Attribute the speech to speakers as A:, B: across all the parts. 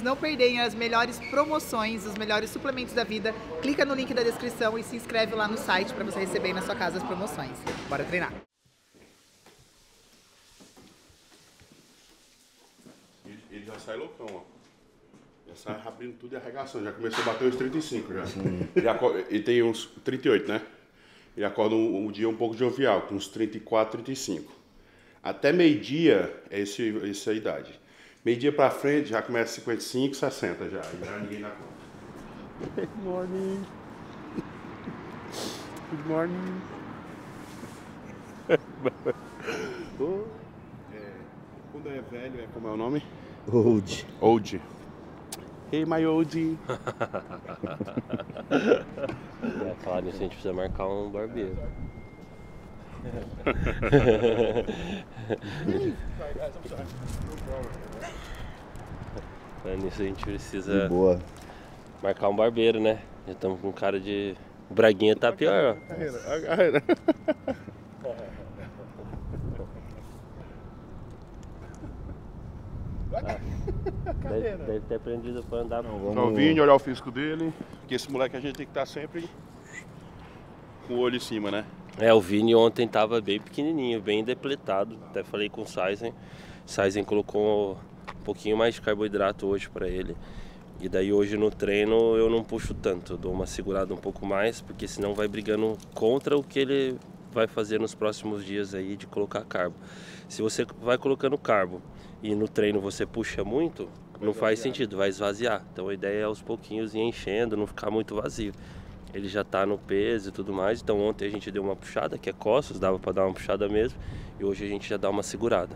A: vocês não perderem as melhores promoções, os melhores suplementos da vida, clica no link da descrição e se inscreve lá no site para você receber na sua casa as promoções. Bora treinar!
B: Ele já sai loucão, ó. Já sai abrindo tudo e arregaçando. Já começou a bater uns 35 já. Ele tem uns 38, né? Ele acorda um dia um pouco jovial, com uns 34, 35. Até meio-dia é essa idade. Meio-dia pra frente já começa 55, 60 já. Já ninguém dá conta. Good morning. Good morning. Quando é velho, como é o nome?
C: Old.
B: Old. Hey, my old.
D: Falar nisso, a gente precisa marcar um barbeiro. Nisso a gente precisa marcar um barbeiro, né? Já estamos com cara de... O Braguinha tá pior, ó. Deve ter aprendido pra andar.
B: Só o Vini, olhar o físico dele. Porque esse moleque a gente tem que estar sempre com o olho em cima, né?
D: O Vini ontem tava bem pequenininho, bem depletado. Até falei com o Saizen. Saizen colocou um pouquinho mais de carboidrato hoje pra ele. E daí hoje no treino eu não puxo tanto, eu dou uma segurada um pouco mais, porque senão vai brigando contra o que ele vai fazer nos próximos dias aí de colocar carbo. Se você vai colocando carbo e no treino você puxa muito, não faz sentido, vai esvaziar. Então a ideia é aos pouquinhos ir enchendo, não ficar muito vazio. Ele já tá no peso e tudo mais, então ontem a gente deu uma puxada, que é costas, dava para dar uma puxada mesmo, e hoje a gente já dá uma segurada.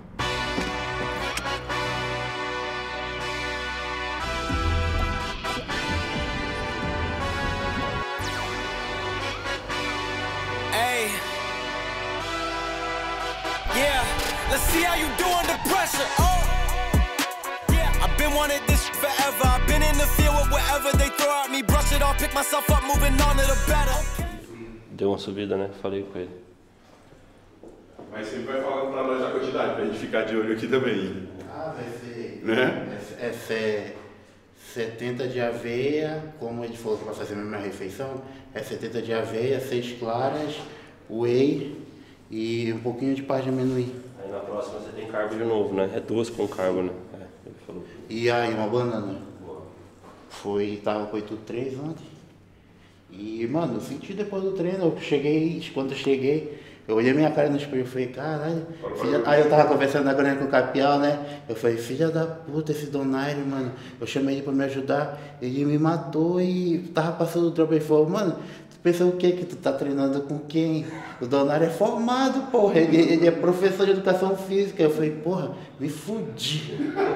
E: Let's see how you do under pressure. Yeah, I've been wanting this forever. I've been in the field with whatever they throw at me. Brush it off, pick myself up, moving on to the better.
D: Deu uma subida, né? Falei com ele.
B: Mas sempre vai falando pra nós a quantidade, pra gente ficar de olho aqui também.
C: Ah, vai ser...
B: Né?
C: É 70 de aveia, como ele falou que vai fazer a mesma refeição, é 70 de aveia, 6 claras, whey e um pouquinho de pá de amendoim.
D: Aí na próxima você tem carbo de novo, né? É 2 com carbo, né? Ele falou.
C: E aí, uma banana.
D: Boa.
C: Tava com 8,3 ontem. E, mano, eu senti depois do treino, quando eu cheguei, eu olhei minha cara no espelho e falei, caralho, aí eu tava conversando agora com o Capial, né? Eu falei, filha da puta, esse Donaire, mano. Eu chamei ele pra me ajudar, ele me matou e tava passando o trampo e falou, mano, tu pensa o quê? Que tu tá treinando com quem? O Donaire é formado, porra, ele é professor de educação física. Eu falei, porra, me fudi.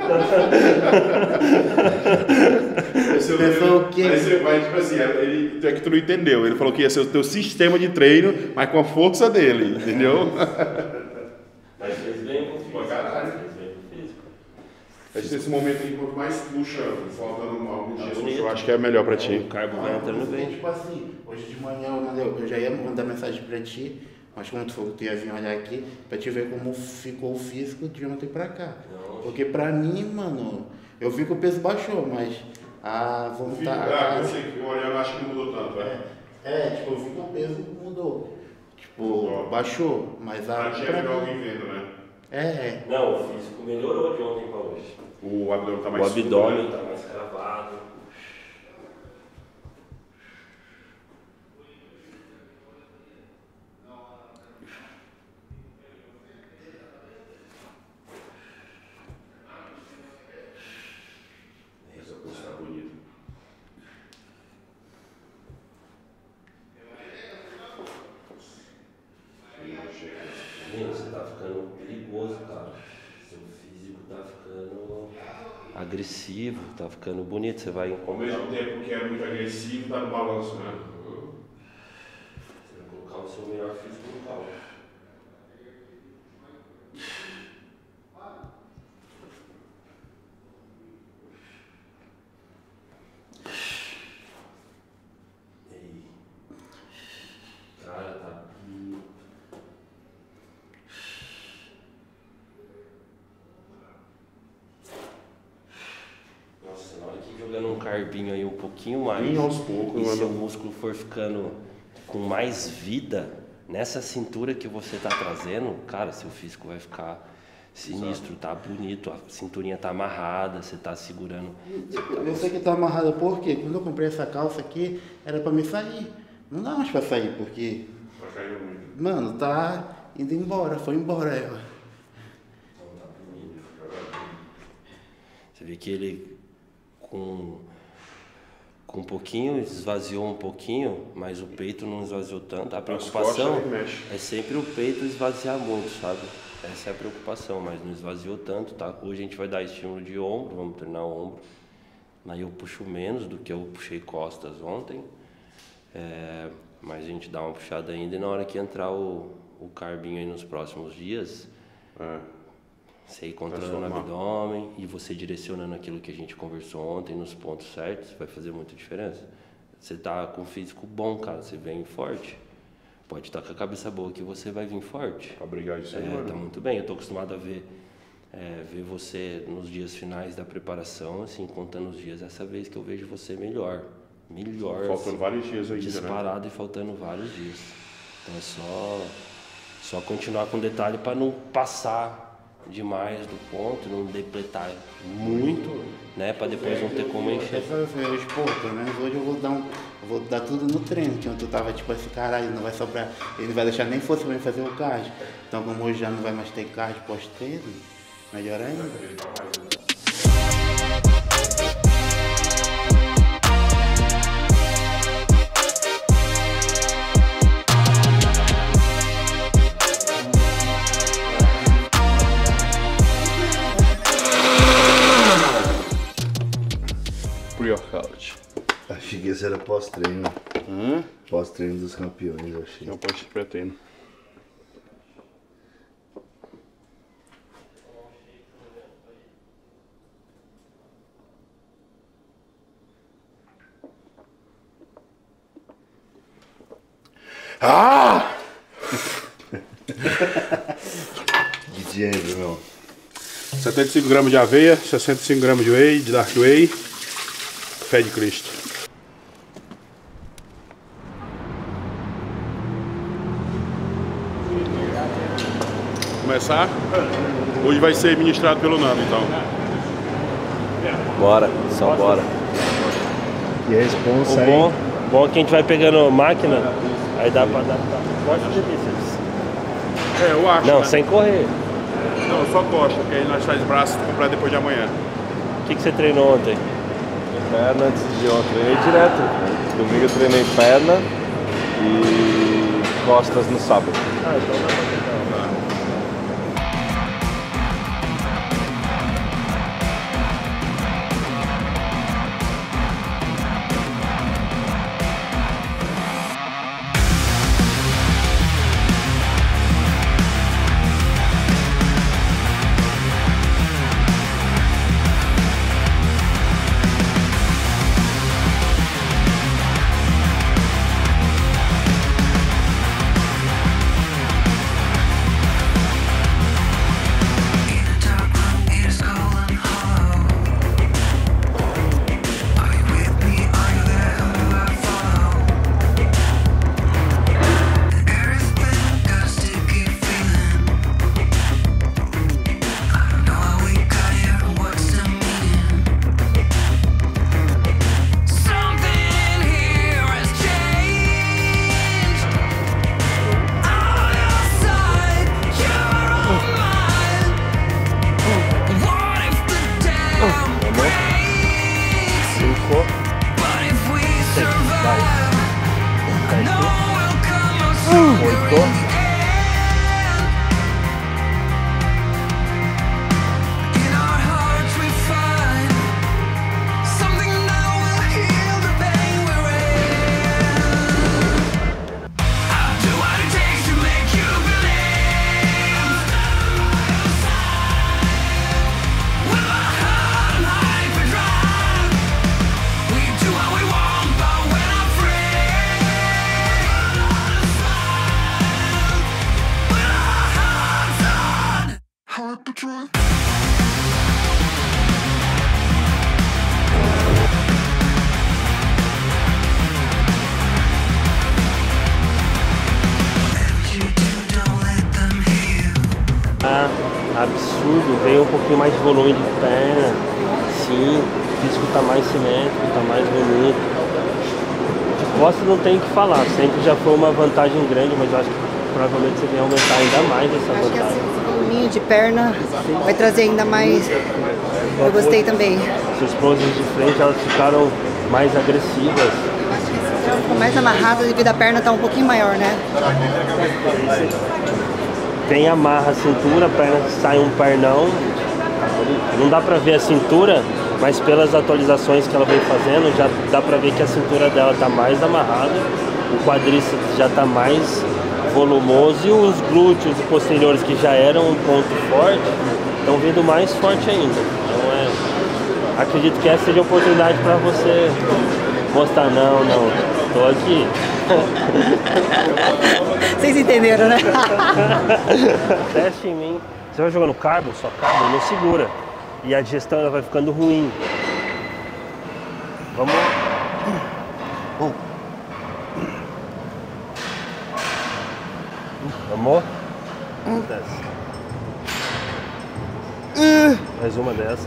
C: Pensou o quê?
B: Aí você vai, tipo assim, é que tu não entendeu. Ele falou que ia ser o teu sistema de treino, mas com a força dele, entendeu?
D: Mas fez bem com o físico.
B: Caralho.
D: Fez bem com o físico.
B: Esse momento aí, quanto mais puxa, faltando alguns dias, eu acho que é melhor pra ti.
D: O carbo vai entrando bem.
C: Tipo assim, hoje de manhã eu já ia mandar mensagem pra ti, mas como tu falou que tu ia vir olhar aqui, pra te ver como ficou o físico de ontem pra cá. Porque pra mim, mano, eu vi que o peso baixou, mas a vontade...
B: Eu sei que olhando, acho que não mudou tanto,
C: tipo, eu vi que o peso mudou. Tipo, baixou, mas a...
B: Não tinha melhor alguém vendo, né?
D: Não, o físico melhorou de ontem pra hoje.
B: O abdômen tá mais
D: O abdômen
B: fundo, né?
D: tá mais cravado.
B: Essa coisa tá bonita.
D: Menino, você tá ficando perigoso, cara. Seu físico tá ficando agressivo, tá ficando bonito. Você vai
B: Ao
D: incomodar.
B: mesmo tempo que é muito agressivo, tá no balanço, né?
D: Você vai colocar o seu melhor físico no carro. Cara, tá. Nossa, na carbinho aí um pouquinho mais,
B: bem aos poucos,
D: e seu músculo for ficando com mais vida, nessa cintura que você tá trazendo, cara, seu físico vai ficar sinistro, tá bonito, a cinturinha tá amarrada, você tá segurando.
C: Eu sei que tá amarrada porque quando eu comprei essa calça aqui, era pra me sair. Não dá mais pra sair, porque... Mano, tá indo embora, foi embora ela.
D: Você vê que ele com um pouquinho, esvaziou um pouquinho, mas o peito não esvaziou tanto. A preocupação é sempre o peito esvaziar muito, sabe? Essa é a preocupação, mas não esvaziou tanto, tá? Hoje a gente vai dar estímulo de ombro, vamos treinar o ombro. Aí eu puxo menos do que eu puxei costas ontem. Mas a gente dá uma puxada ainda e na hora que entrar o carbinho aí nos próximos dias, você ir controlando o abdômen e você direcionando aquilo que a gente conversou ontem nos pontos certos, vai fazer muita diferença. Você tá com físico bom, cara, você vem forte. Pode estar com a cabeça boa que você vai vir forte.
B: Pra brigar isso aí,
D: tá muito bem. Eu tô acostumado a ver você nos dias finais da preparação, assim, contando os dias. Essa vez que eu vejo você melhor.
B: Faltando vários dias ainda,
D: disparado, né? E faltando vários dias. Então é só continuar com detalhe para não passar demais do ponto, não depletar muito, né? Para depois não ter como encher.
C: Pô, pelo menos hoje eu vou dar tudo no treino, que ontem eu tava tipo assim, caralho, não vai sobrar, ele não vai deixar nem força pra mim fazer o cardio. Então como hoje já não vai mais ter cardio pós-treino, melhor ainda.
B: Pre-workout.
F: Achei que esse era pós-treino. Pós-treino dos campeões, eu achei.
B: Não pode pré-treino. Ah!
F: Que dinheiro, meu.
B: 75 gramas de aveia, 65 gramas de whey, de dark whey, fé de Cristo. Começar? Hoje vai ser ministrado pelo Nando, então.
D: Bora, só bora.
F: Que responsa,
D: O bom é que a gente vai pegando máquina, aí dá pra adaptar. Forte de bíceps.
B: Eu acho.
D: Não,
B: né?
D: sem correr.
B: Não, só costa, porque aí nós faz braço comprar depois de amanhã.
D: O que você treinou ontem?
G: Perna antes de ontem, treinei direto. Domingo eu treinei perna e costas no sábado.
D: Ah, então dá pra tentar. tudo. Veio um pouquinho mais de volume de perna, sim. O físico tá mais simétrico, tá mais bonito. De costas não tem o que falar, sempre já foi uma vantagem grande, mas eu acho que provavelmente você vai aumentar ainda mais essa
H: Acho que
D: vantagem.
H: esse voluminho de perna vai trazer ainda mais. Eu gostei também.
D: Suas poses de frente, elas ficaram mais agressivas.
H: Ficou mais amarrada devido a perna tá um pouquinho maior, né?
D: Tem amarra a cintura, a perna sai um pernão. Não dá pra ver a cintura, mas pelas atualizações que ela vem fazendo, já dá pra ver que a cintura dela tá mais amarrada, o quadríceps já tá mais volumoso e os glúteos e posteriores, que já eram um ponto forte, estão vindo mais forte ainda. Então acredito que essa seja a oportunidade para você mostrar, não, tô aqui.
H: Vocês entenderam, né?
D: Teste em mim. Você vai jogando carbo, só carbo, não segura. E a digestão ela vai ficando ruim. Vamos. Vamos? Desce. Mais uma dessa.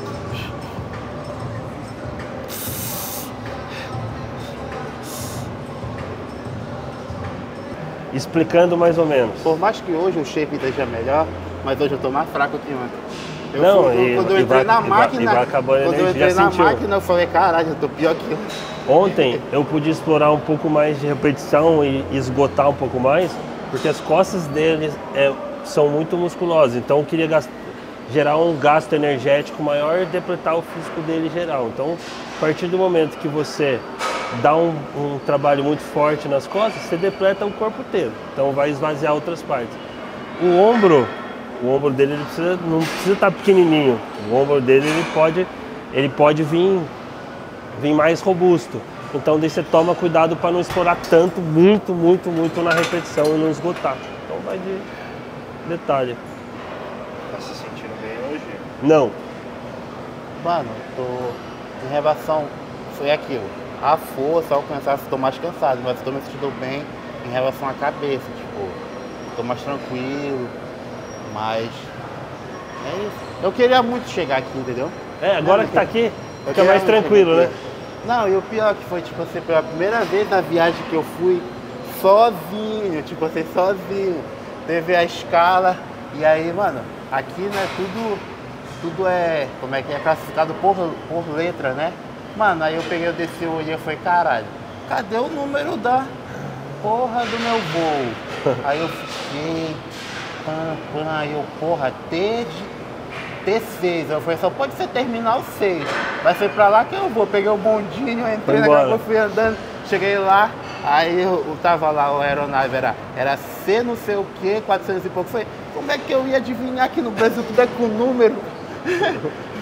D: Explicando mais ou menos.
C: Por mais que hoje o shape esteja melhor, mas hoje eu tô mais fraco que ontem. Quando eu entrei na máquina, eu falei, caralho, eu tô pior que eu.
D: Ontem eu pude explorar um pouco mais de repetição e esgotar um pouco mais, porque as costas dele são muito musculosas, então eu queria gerar um gasto energético maior e depletar o físico dele geral. Então, a partir do momento que você dá um trabalho muito forte nas costas, você depleta o corpo inteiro, então vai esvaziar outras partes. O ombro dele não precisa estar pequenininho, o ombro dele ele pode vir mais robusto. Então daí você toma cuidado para não explorar tanto, muito na repetição e não esgotar. Então vai de detalhe.
C: Tá se sentindo bem hoje?
D: Não.
C: Mano, em relação, foi aquilo. A força, ao cansar, estou mais cansado, mas estou me sentindo bem em relação à cabeça, tipo, estou mais tranquilo, mas é isso. Eu queria muito chegar aqui, entendeu?
D: Agora que tá aqui, fica mais tranquilo, né?
C: Não, e o pior que foi, tipo assim, pela primeira vez na viagem que eu fui sozinho, tipo assim, sozinho. Teve a escala, e aí, mano, aqui, né, tudo é, como é que é, classificado por letra, né? Mano, aí eu peguei, eu desci, eu olhei e falei, caralho, cadê o número da porra do meu voo? Aí eu fiquei, aí eu, porra, T6, eu falei, só pode ser terminal 6, vai ser pra lá que eu vou. Peguei o bondinho, entrei na casa, fui andando, cheguei lá, aí eu tava lá, a aeronave era C não sei o que, 400 e pouco. Eu falei, como é que eu ia adivinhar que no Brasil tudo é com número?